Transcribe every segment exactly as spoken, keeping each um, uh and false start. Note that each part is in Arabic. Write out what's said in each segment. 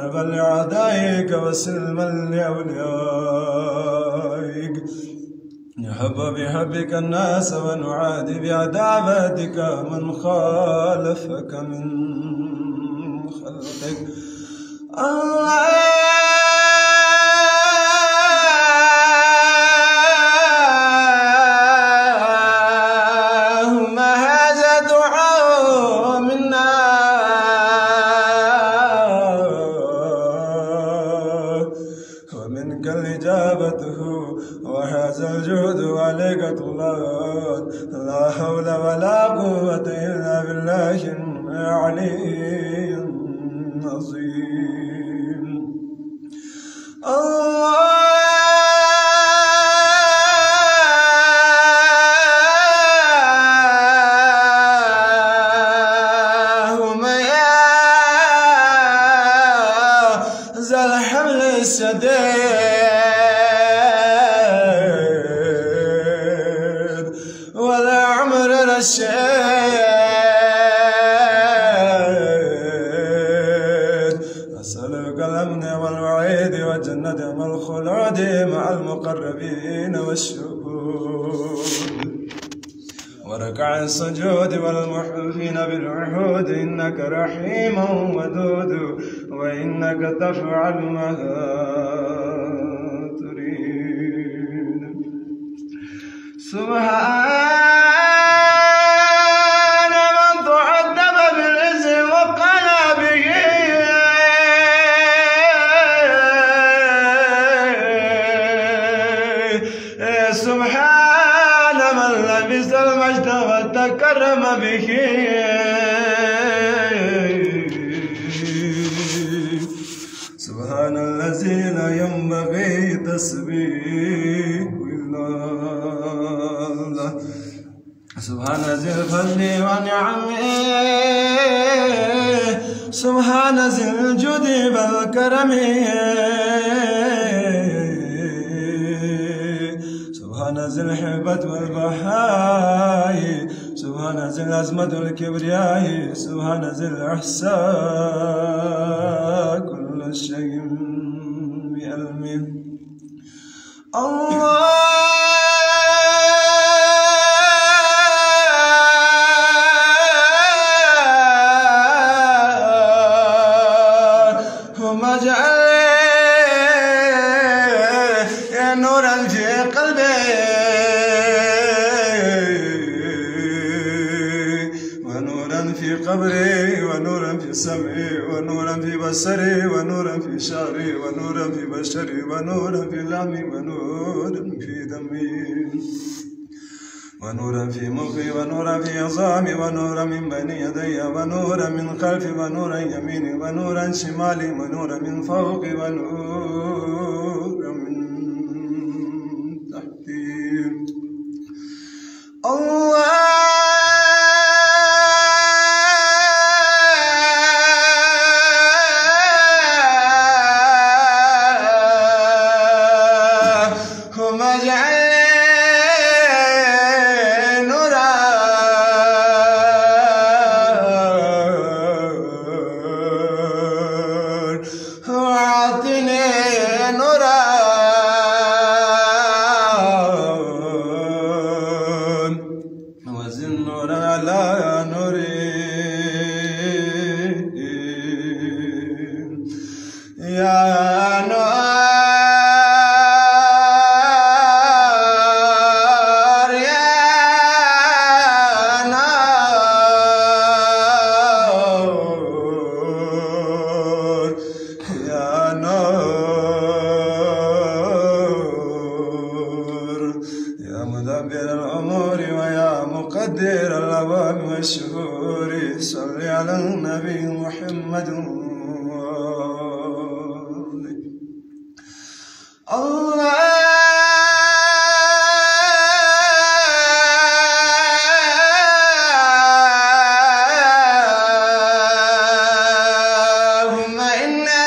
وحربا لأعدائك وسلما لأوليائك. نحب بحبك الناس ونعادي بعداوتك من خالفك من خلقك. اللهم هذا دعاء منا ومنك الإجابة، وهذا الجهد وعليك طلال. لا حول ولا قوة إلا بالله العلي العظيم. اللهم يا ذا الحمل الشديد والعمر الرشيد، أسألك الأمن والوعيد والجنة والخلود مع المقربين والشهود وركع السجود والمحلفين بالعهود. إنك رحيم ودود وإنك تفعل ما تريد. سبحان من تعذب بالعز وقال به، سبحان من لبس المجد وتكرم به. سبحان الذي لا ينبغي تسبيح إلا الله. سبحان ذي الفضل ونعمه، سبحان ذي الجود والكرم، سبحان ذي الحبة والبهاء، سبحان ذي العظمة والكبرياء، سبحان ذي الإحسان كل شيء بعلمه. الله نورا في قلبي ونورا في قبري ونورا في سمعي ونورا في بصري ونورا في شعري ونورا في بشري ونورا في لحمي ونورا في دمي ونورا في مخي ونورا في عظامي ونورا من بين يدي ونورا من خلفي ونورا يميني ونورا شمالي ونورا من فوقي ونورا من تحتي. الله هم اجعل مدبر الأمور ويا مقدر الأوام والشهور. صل على النبي محمد. اللهم إنا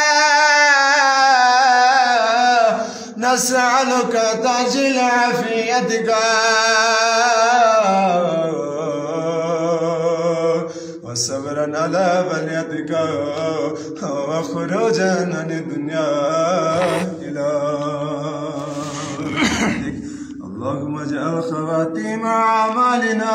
نسألك تعجيل عافيتك والصبر صبرا على بليتك وخروجا عن الدنيا إلى رحمتك. اللهم اجعل خواتيم أعمالنا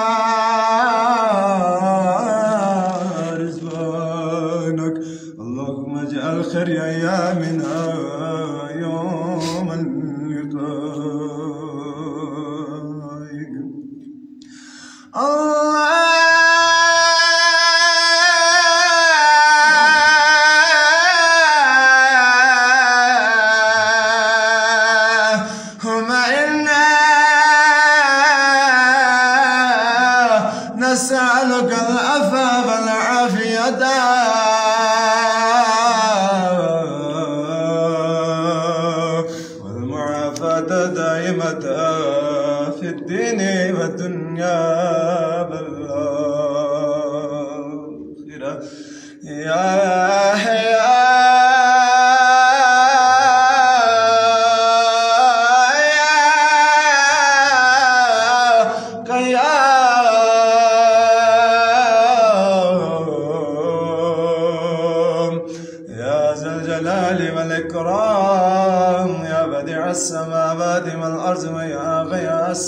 رضوانك. اللهم اجعل خير أيامنا يوم لقائك. اللهم إنا نسألك العفو والعافية والمعافاة دائمة في الدين والدنيا والآخرة يا والإكرام يا بديع السماوات والأرض ويا غياث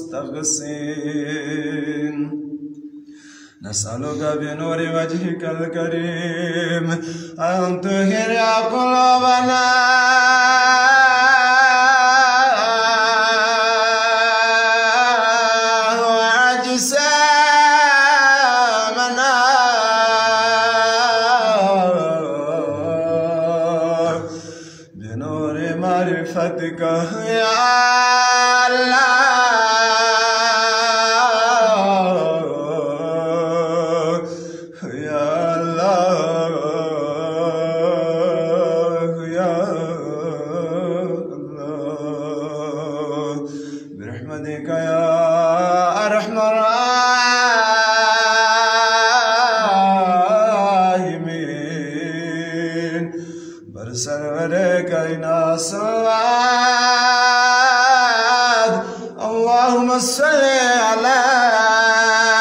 المستغيثين. نسألك بنور وجهك الكريم أن تهر قلوبنا معرفتك يا الله يا الله يا الله برحمتك يا أرحم الراحمين. برسل ولك إنا صلوات. اللهم صل على